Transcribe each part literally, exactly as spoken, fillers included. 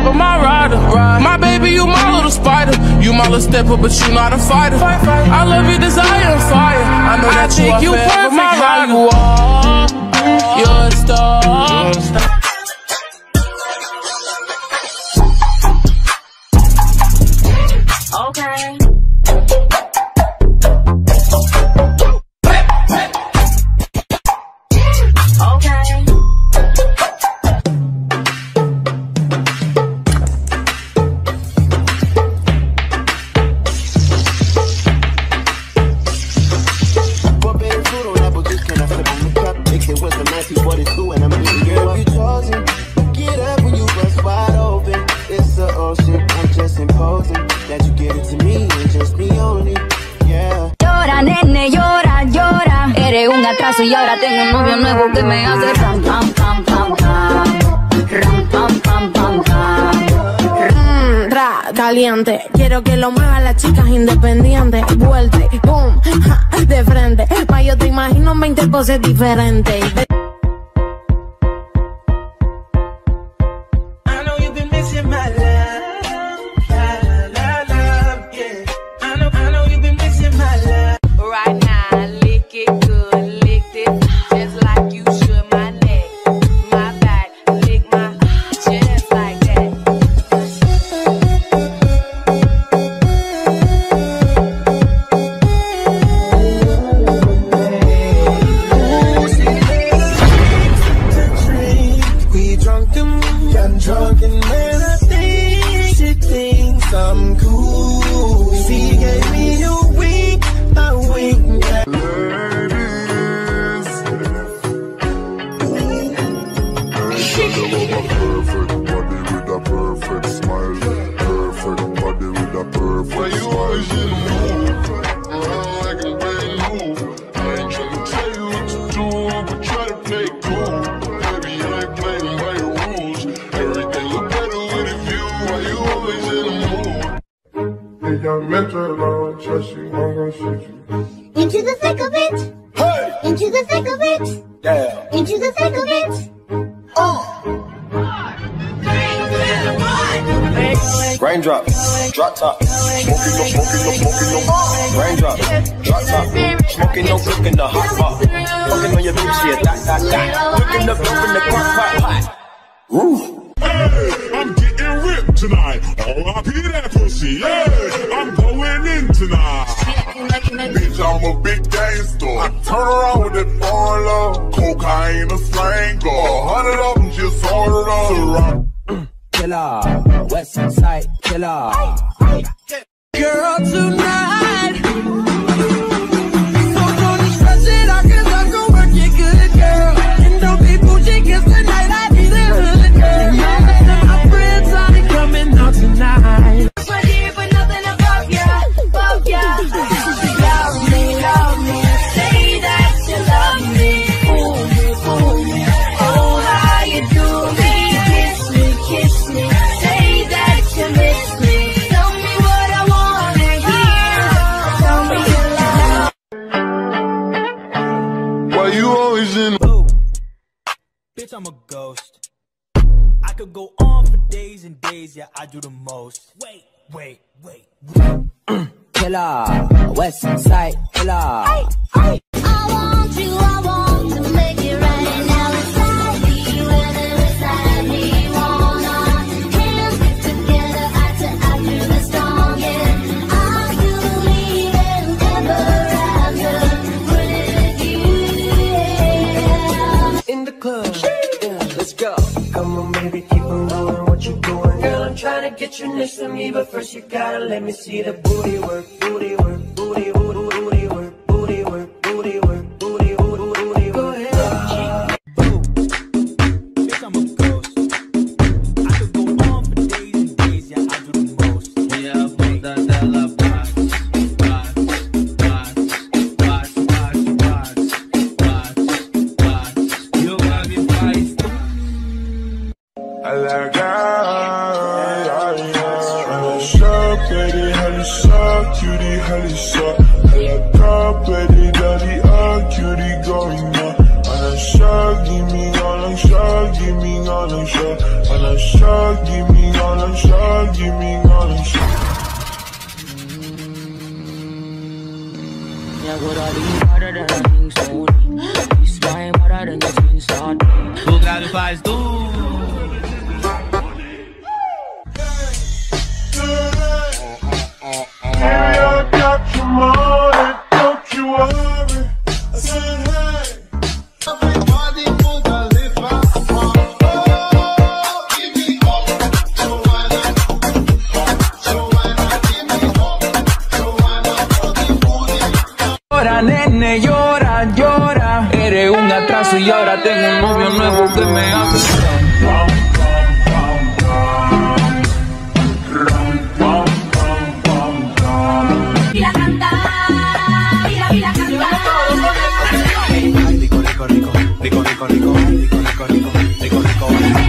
rapper, my rider. My baby, you my little spider. You my little stepper, but you not a fighter. I love your desire and fire. I know that you are you perfect, my how you are. You're a star. Okay. Y ahora tengo un novio nuevo que me hace ram pam pam pam pam ram pam pam pam pam mm, ra caliente. Quiero que lo muevan las chicas independientes. Vuelta y boom, ja, de frente. Ma yo te imagino veinte poses diferentes. Into the thick of it. Hey. Into the thick of it. Yeah. Into the thick of it. Oh. Raindrop, drop top, smoking no, smoking no, smoking no. Raindrop, drop top, smoking no, cooking the hot pot. Fucking on your bitch, yeah, that, that, that. Cooking up, cooking the crock pot, pot. Woo. Hey, I'm getting ripped tonight. R I P that pussy, yeah. I'm going in tonight. Bitch, I'm a big gangster. I turn around with that foreign love. Cocaine, a slang, a hundred of them just ordered up. Killer, West Side Killer. Girl, tonight. So don't stress it out, cause I can work it good, girl. And don't be bougie, cause tonight I need a hood, girl. And my friends are coming out tonight. But here for nothing above ya, above ya. Love me, love me. Say that you love me. Fool me, fool me. Oh, how you do me. Kiss me, kiss me. Say that you miss me. Tell me what I wanna hear. Tell me you love. Why you always in? Ooh. Bitch, I'm a ghost. I could go on for days and days, yeah, I do the most. Wait, wait, wait. Killer, West Side Killer. I want you, I want to make it right now. Inside me, whether inside me, want our hands together, eye to eye through the storm. Yeah, I believe in ever after. Put it with you. In the club, yeah, let's go. Come on, baby, keep on going. What you doing, girl? I'm trying to get you next to me, but first you gotta let me see the booty work, booty work, booty, booty, booty work, booty work, booty work, booty, booty, booty. Go ahead. Boom. Bitch, I'm a ghost. I could go on for days and days, yeah, I do the most. Yeah, wait. Da, da, da, box, box, box, box, box, box, box. You got me feisty. I like Cutie, honey, suck, cutie, honey, suck. I like up, baby, daddy, ah, cutie, going on. And I shag, give me all, I'm shag, give me all, I'm shag. And I shag, give me all, y ahora tengo un novio nuevo que me hace Mira cantar, mira, mira cantar. Rico, rico, rico, rico, rico, rico, rico, rico, rico, rico, rico.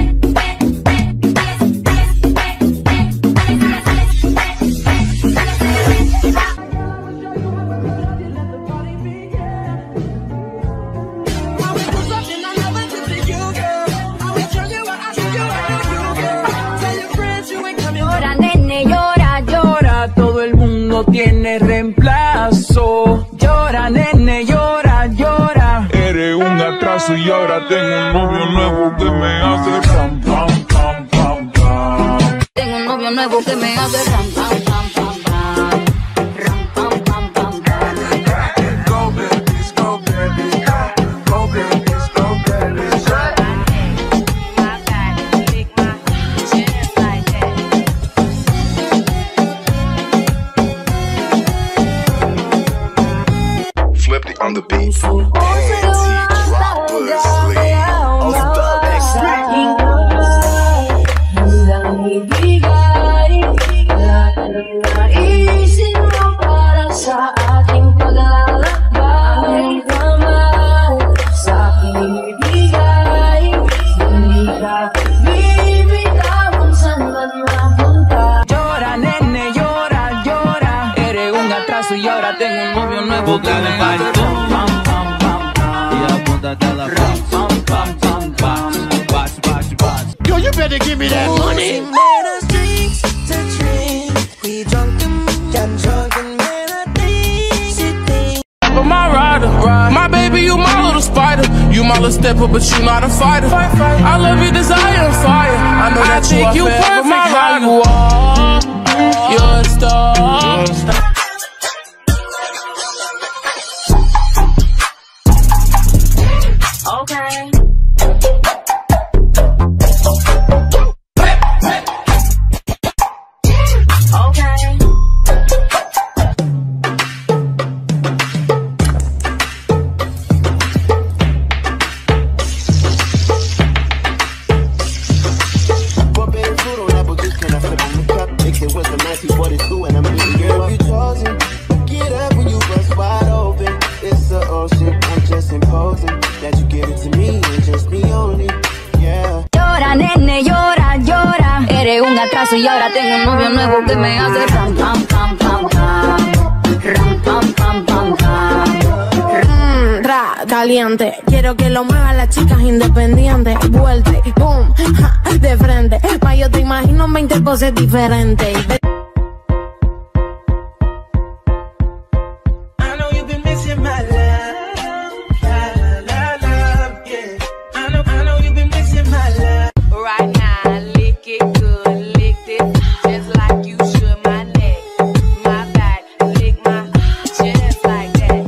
Llora, nene, llora, llora. todo el mundo tiene reemplazo. Llora, nene, llora, llora. Eres un atraso y ahora tengo un novio nuevo que me hace pam, pam, pam, pam, pam. Tengo un novio nuevo que me hace ram, pam, pam, pam, pam. Ram, pam, pam, pam, pam. Go babies, go babies, go babies, go babies. Flipped it on the beat. Anti-droppersley. Of the next Llora, nene, llora, llora. Eres un atraso y ahora tengo un novio nuevo que me hace pam, pam, pam, pam, pam. Y a punta de la pam, pam, pam, pam, pam. Bash, bash, bash. Yo, you better give me that money. But my rider, my baby, you my little spider. You my little stepper, but you not a fighter. I love your desire and fire. I know that you are you perfect, my how you are. You're a star. Okay. Okay. But baby, food on apple juice, can I flip on the cup? Mix it with some nineteen forty-two and I'm eating girl, you chosen. Get up when you bust wide open. It's the ocean, I'm just imposing that you give it to me and just me only. Yeah. Llora, nene, llora, llora. Eres un atraso y ahora tengo un novio nuevo que me hace ram, pam, pam, pam, pam. Ram, pam, pam, pam, pam. Mmm, ra, caliente. Quiero que lo muevan las chicas independientes. Vuelta y boom, ja, de frente. Ma yo te imagino veinte poses diferentes. I know you've been missing my love, la, la, love, yeah. I know, I know you've been missing my love. Right now, lick it good, lick this just like you should my neck, my back, lick my just like that.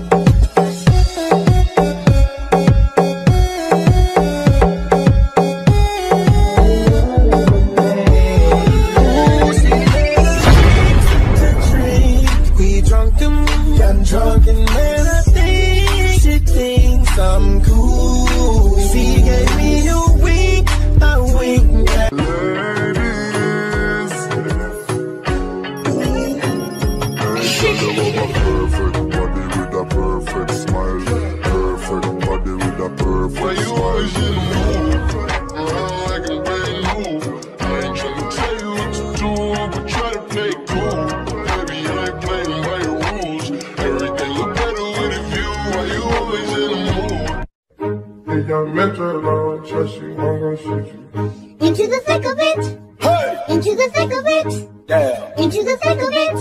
We drunk and I'm drunk and man, I think she thinks I'm cool. She gave me a wink, a wink. Perfect body with a perfect smile. Perfect body with a perfect smile. You always in the mood. Oh, I can play move. I ain't tryna tell you what to do, but try to play cool. Baby, I ain't playing by your rules. Everything look better with a view. Why you always in the mood? Hey, young mental, I don't trust you, I'm gonna shoot you. Into the thick of it. Hey! Into the thick of it. Yeah. Into the thick of it.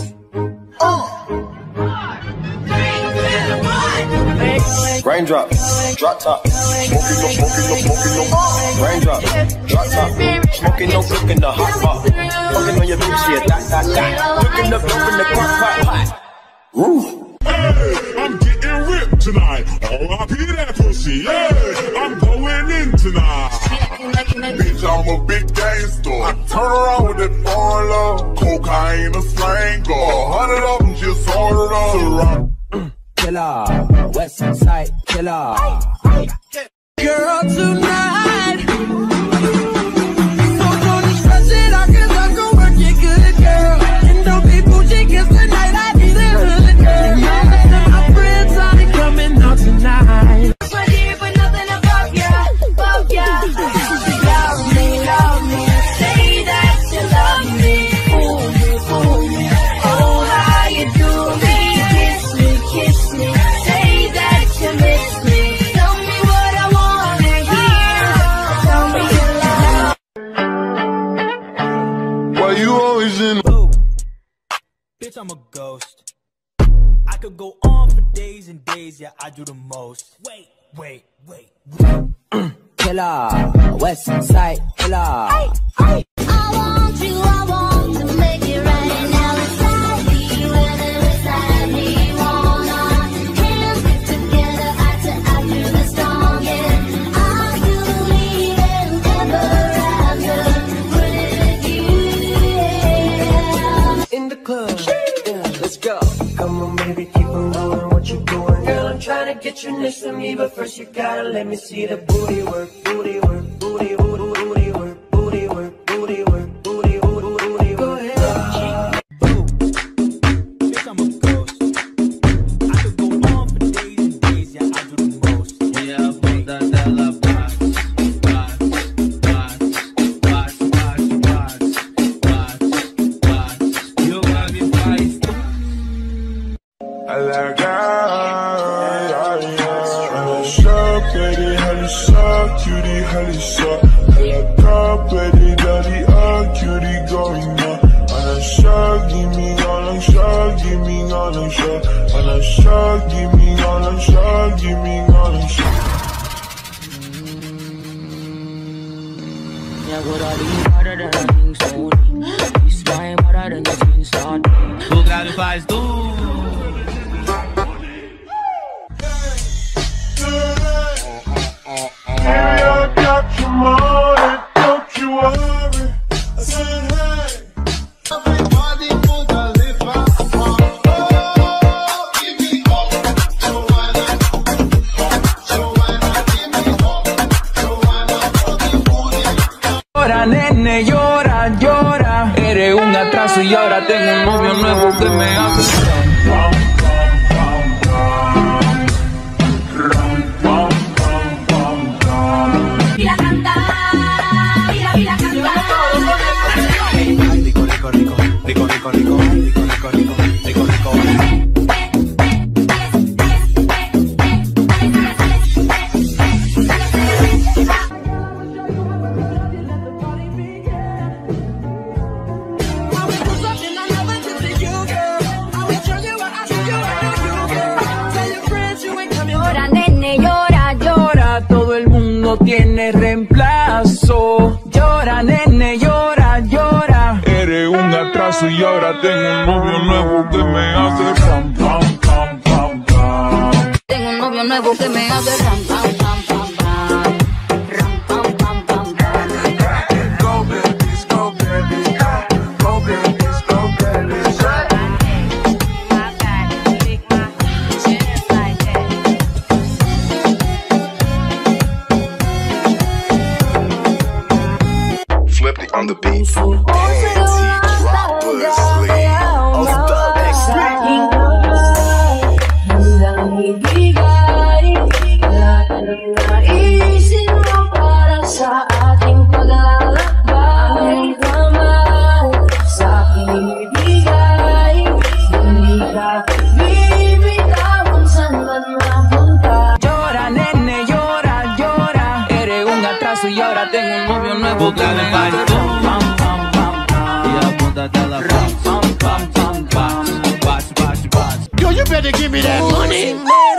Raindrop, drop top, smoking no, smoking no, smoking no. Raindrop, drop top, smoking no, cooking the hot pot. Fucking on your bitch, yeah, that, that, that. Cooking up, cooking the crock pot, pot. Woo. Hey, I'm getting ripped tonight. R I P that pussy, yeah. I'm going in tonight. Bitch, I'm a big gangster. I turn around with that foreign love. Cocaine, a slang, a hundred of them just ordered up. Killer, West Side Killer. Girl, you always in? Boo. Bitch, I'm a ghost. I could go on for days and days, yeah, I do the most. Wait, wait, wait. Killer, West Side Killer. I want you, I want to make it right now. Inside me, whether inside me, want our hands together, eye to eye through the storm. Yeah, I believe in ever after. Put it with you. In the club, yeah, let's go. Come on, baby, keep on doing what you're doing. Girl, I'm trying to get you next to me, but first you gotta let me see the booty work, booty work, booty, booty, booty work, booty work, booty work, booty, booty, booty work. Go ahead. Boo. Bitch, I'm a ghost. I could go on for days and days, yeah, I do the most. Yeah, bunda dela bate, bate, bate, bate, bate, bate, bate. E o Gabi faz. I like her. Petty, honey, suck, cutie, honey, suck. I like her, petty, daddy, uh, cutie, going on. And I shot, give me all I'm shot, give me all I'm shot. And I shot, give me all I'm shot, give me all I'm shot. Yeah, good at being harder than I think so. This time harder than you think so. Tu grave faz tu. Baby, I got your money, don't you worry. I said, hey. Everybody put a lip on. Oh, give me all. So why not? So why not give me all? So why not for the booty? Llora, nene, llora, llora. Eres un atraso y ahora tengo un novio nuevo que me hace. Rico, rico, rico, rico, rico, rico, rico, rico, rico. Llora, nene, llora, llora. Todo el mundo tiene reemplazo. Llora, nene, llora, llora. Eres un atraso y ahora tengo un novio nuevo que me hace pam, pam, pam, pam, pam. Tengo un novio nuevo que me hace ram, pam, pam, pam, pam. Ram, pam, pam, pam, pam. Go babies, go babies, go babies, go babies. My back, lick my chest like that. Flip it on the beat. Panty droppers, of the next Naisin mo para sa ating paglalakbay. Kamay sa aking ibigay. Hindi ka bibitawang saan man mapunta. Llora, nene, llora, llora. Eres un atraso y ahora tengo un novio nuevo que me hace pam, pam, pam, pam, pam. Y a punta dela pam, pam, pam, pam, pam. Bate, bate, bate. Yo, you better give me that money.